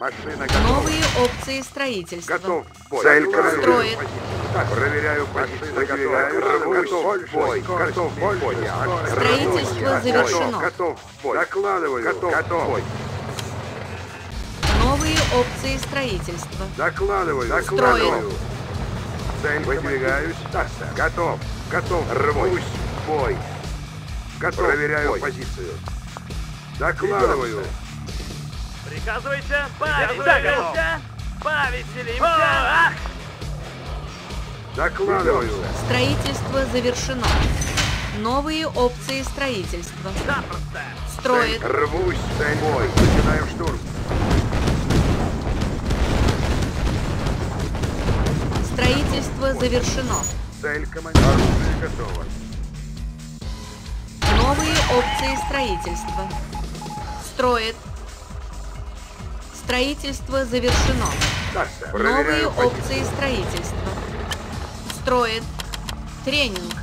Машина готова. Новые опции строительства. Готов в бой. Цель Строит. Проверяю позицию. Выдвигаю. Готов в бой. Готов в бой. Строительство завершено. Готов в бой. Докладываю. Готов в бой. Новые опции строительства. Докладываю. Строит. Цель Выдвигаюсь. Да, сэр. Готов. Готов. Рвусь в бой. Готов. Проверяю в бой. позицию. Докладываю. Приказывайте, повеселимся! Повеселимся! Докладываю. Строительство завершено. Новые опции строительства. Запросто! Строит. Рвусь в бой. Начинаем штурм. Строительство завершено. Цель командир. Оружие готово. Новые опции строительства. Строит. Строительство завершено. Да, сэр. Новые Проверяю позицию. опции строительства. Строит. Тренинг.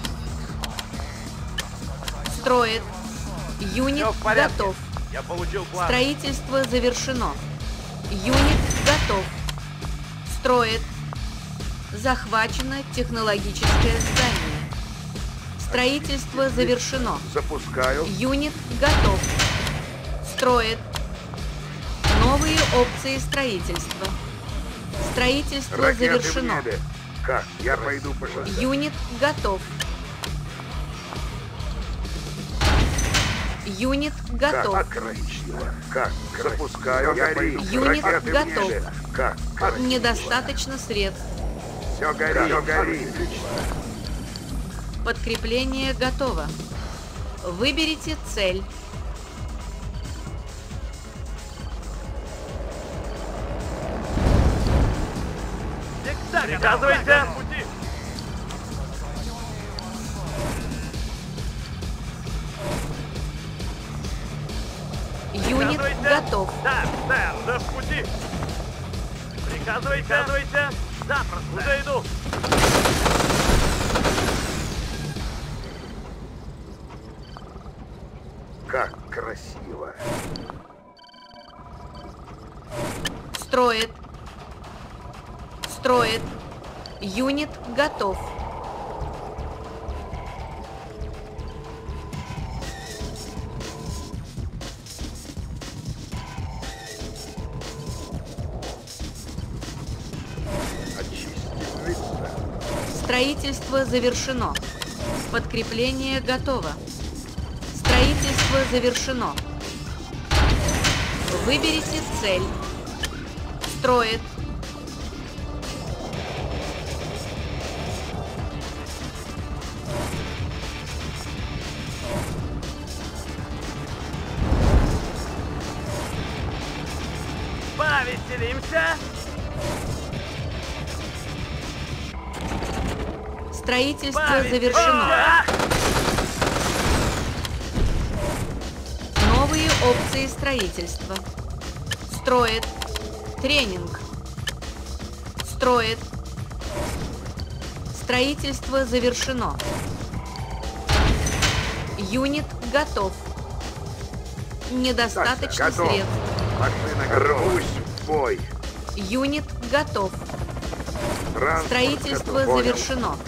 Строит. Юнит Всё в порядке. готов. Я получил план. Строительство завершено. Юнит готов. Строит. Захвачено технологическое здание. Строительство завершено. Запускаю. Юнит готов. Строит. Новые опции строительства. Строительство Ракеты в завершено. небе. Как? Я пойду по шоссе. Юнит готов. Юнит готов. Как красиво. Как? Запускаю. Я пойду. Юнит Ракеты в готов. небе. Как? Красиво. Недостаточно средств. Все горит. Все горит. Подкрепление готово. Выберите цель. Всегда приказывайте! Пути. Юнит Приказывайте. готов. Да, сэр, уже в пути. Приказывайте. Запросто. Уже иду. Как красиво. Строит. Строит. Юнит готов. Очистительница. Строительство завершено. Подкрепление готово. Строительство завершено. Выберите цель. Строит. Повеселимся! Строительство завершено. Новые опции строительства. Строит. Тренинг. Строит. Строительство завершено. Юнит готов. Недостаточно Готов. средств. Машина готова. Рвусь в бой. Юнит готов. Транспорт Строительство готов. Понял. завершено.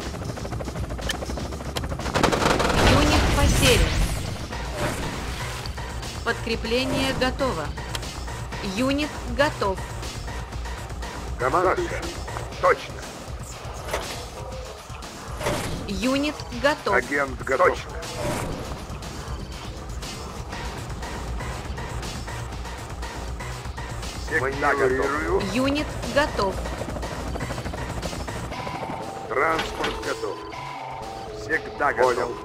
Юнит потерян. Подкрепление готово. Юнит готов. Командующий. Точно. Юнит готов. Агент готов. Точно. Маневрирую. Юнит готов. Транспорт готов. Всегда готов. Понял.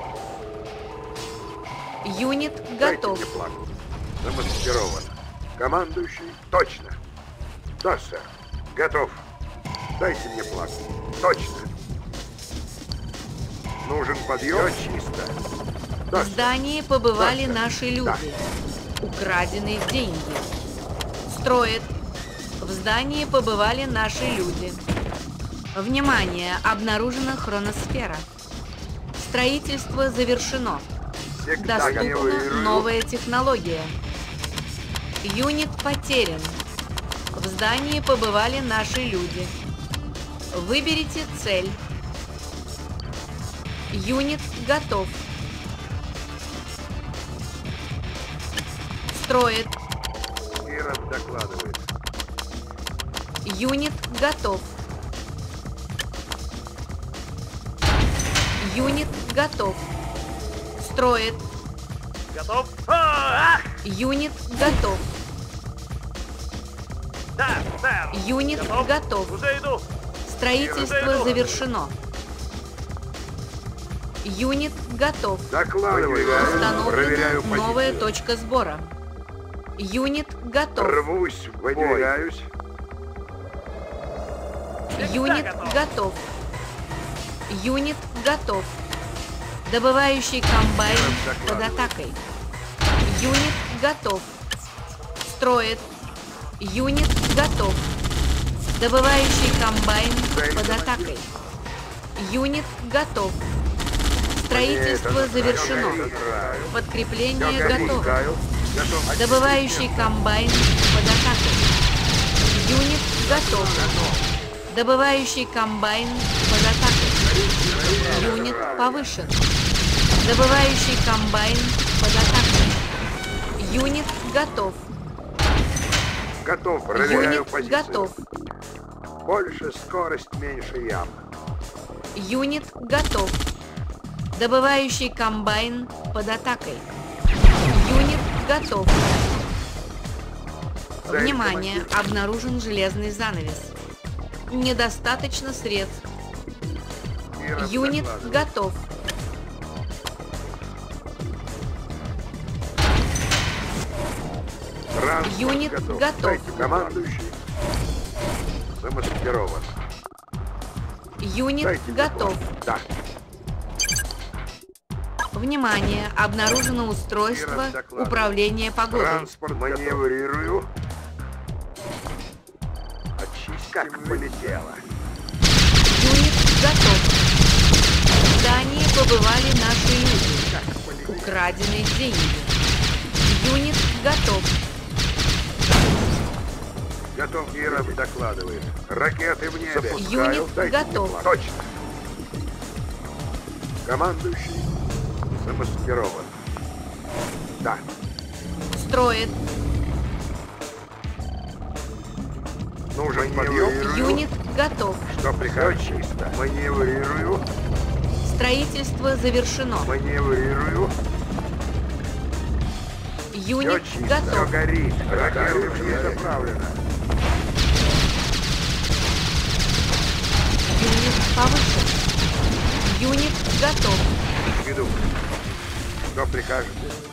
Юнит Дайте готов. мне план. Замаскирован. Командующий. Точно. Да, сэр. Готов. Дайте мне план. Точно. Нужен подъем. Все чисто. Да, В сэр. здании побывали Да, сэр. наши люди. Украденные деньги. Строит. В здании побывали наши люди. Внимание! Обнаружена хроносфера. Строительство завершено. Всегда Доступна маневрирую. новая технология. Юнит потерян. В здании побывали наши люди. Выберите цель. Юнит готов. Строит. Ирод докладывает. Юнит готов. Юнит готов. Строит. Готов? Ах! Юнит готов. Да, сэр. Юнит готов. Уже иду. Строительство завершено. Юнит готов. Докладываю. Проверяю Установлена новая позицию. точка сбора. Юнит готов. Рвусь в бой. Выдвигаюсь. Юнит готов. Юнит готов. Добывающий комбайн под атакой. Юнит готов. Строит. Юнит готов. Добывающий комбайн под атакой. Юнит готов. Строительство завершено. Подкрепление готово. Добывающий комбайн под атакой. Юнит готов. Добывающий комбайн под атакой. Юнит повышен. Добывающий комбайн под атакой. Юнит готов. Готов. Проверяю Юнит позицию. готов. Больше скорость, меньше ям. Юнит готов. Добывающий комбайн под атакой. Юнит готов. Внимание! Обнаружен железный занавес. Недостаточно средств. Ирод Юнит докладывает. готов. Транспорт Юнит готов. Дайте командующий. Замаскирован. Юнит Дайте мне готов. план. Да. Внимание! Обнаружено устройство Ирод докладывает. управления погодой. Транспорт маневрирую. Очистим. Как полетело. Юнит готов. В здании побывали наши люди. Как полетело. Украденные деньги. Юнит готов. Готов. Ирод докладывает. Ракеты в небе. Запускаю. Юнит Дайте мне готов. план. Точно. Командующий замаскирован. Да. Строит. Нужен подъем. Юнит готов. Что прикажешь? Чисто. Маневрирую. Строительство завершено. Маневрирую. Юнит Все готов. горит. Ракеты в ней заправлено. Юнит повышен. Юнит готов. Иду. Что прикажете?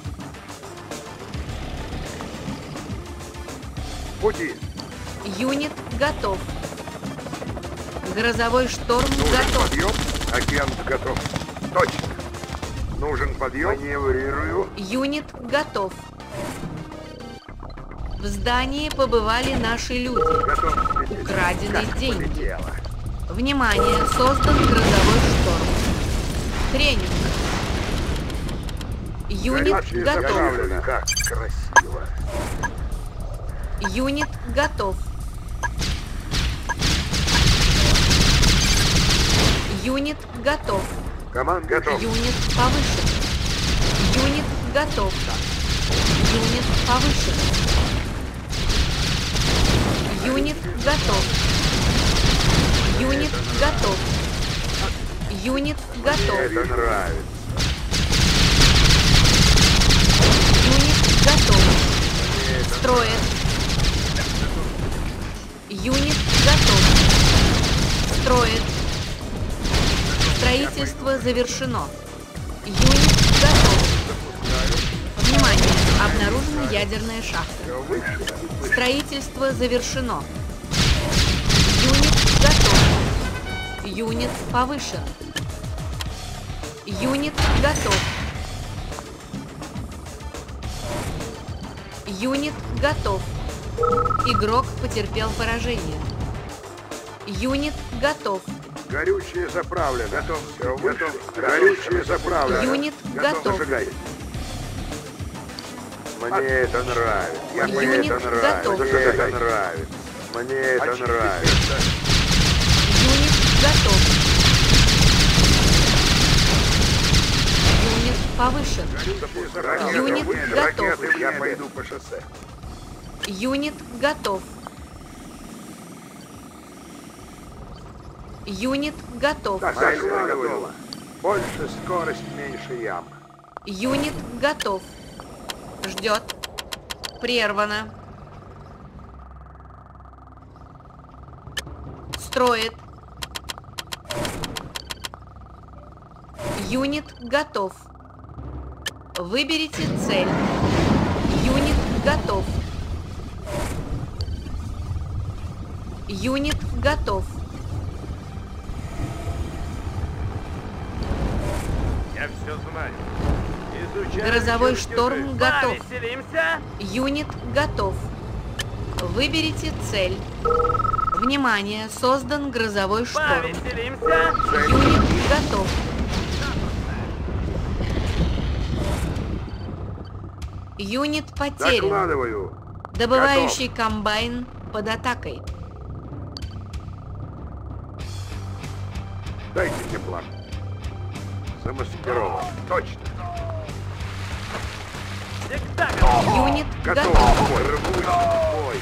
Пути. Юнит готов. Грозовой шторм Нужен готов. подъем. Агент готов. Точно. Нужен подъем. Маневрирую. Юнит готов. В здании побывали наши люди. Готов. лететь. Украденные Как деньги. полетело. Внимание! Создан грозовой шторм. Тренинг. Юнит Горячие готов. заправлено. Как красиво. Юнит готов. Юнит готов. Команд готов. Юнит повышен. Юнит готов. Юнит повышен. Юнит готов. Юнит готов. Юнит готов. Это нравится. Юнит готов. Строит. Юнит готов. Строит. Строительство завершено. Юнит готов. Внимание! Обнаружена ядерная шахта. Все выше. Строительство завершено. Юнит готов. Юнит повышен. Юнит готов. Юнит готов. Игрок потерпел поражение. Юнит готов. Горючее заправлено. Готов. Все выше. Горючее заправлено. Юнит готов. Зажигай. Мне это нравится. Юнит готов. Мне это нравится. Мне это нравится. Юнит готов. Юнит повышен. Юнит готов. Ракеты, я пойду по шоссе. Юнит готов. Юнит готов. Закладываю. Больше скорость, меньше ям. Юнит готов. Ждет. Прервано. Строит. Юнит готов. Выберите цель. Юнит готов. Юнит готов. Я все знаю. Изучаю Грозовой чертежи. шторм готов. Повеселимся? Юнит готов. Выберите цель. Внимание! Создан грозовой шторм. Повеселимся? Юнит готов. Юнит потерян. Закладываю. Добывающий комбайн под атакой. Дайте мне план. Замаскирован. Точно. Всегда готов. Юнит Готов. готов. Рвусь в бой.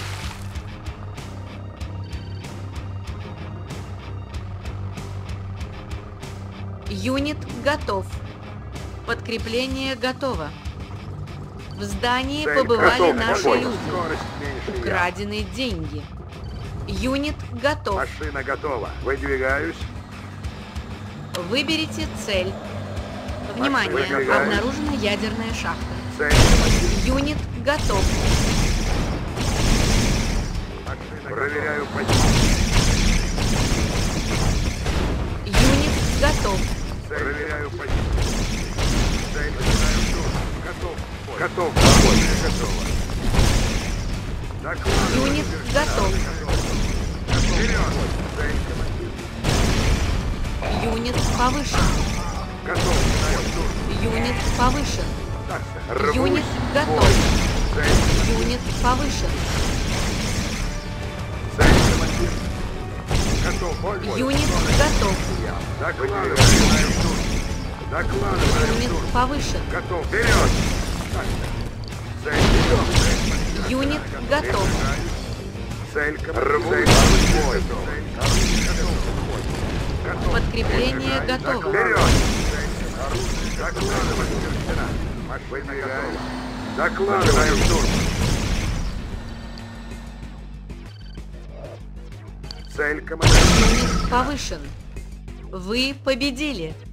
Юнит готов. Подкрепление готово. В здании Цель побывали готов. наши Бой. люди. Скорость меньше ям. Украдены деньги. Юнит готов. Машина готова. Выдвигаюсь. Выберите цель. Внимание! Выдвигаюсь. Обнаружена ядерная шахта. Цель. Юнит готов. Машина проверяю позицию. Юнит готов. Проверяю позицию. Цель. Начинаю штурм. Готов. Готов. Орудие готово. Докладываю. Юнит готов. Вперед. Цель, командир. Юнит повышен. Готов. Начинаю штурм. Юнит повышен. Рвусь Юнит в готов. бой. Цель. Юнит повышен. Цель, командир. Готов. Бой. Юнит готов. Докладываю. Начинаю штурм. Докладываю. Юнит штурм. повышен. Готов. Вперед. Цель. Вперед. Юнит готов. Цель, командир. Цель. Бой. Готов. Подкрепление готово. Вперед! Докладывай, старшина. Машина готова. Докладываю штурм. Цель, командир. Юнит повышен. Вы победили.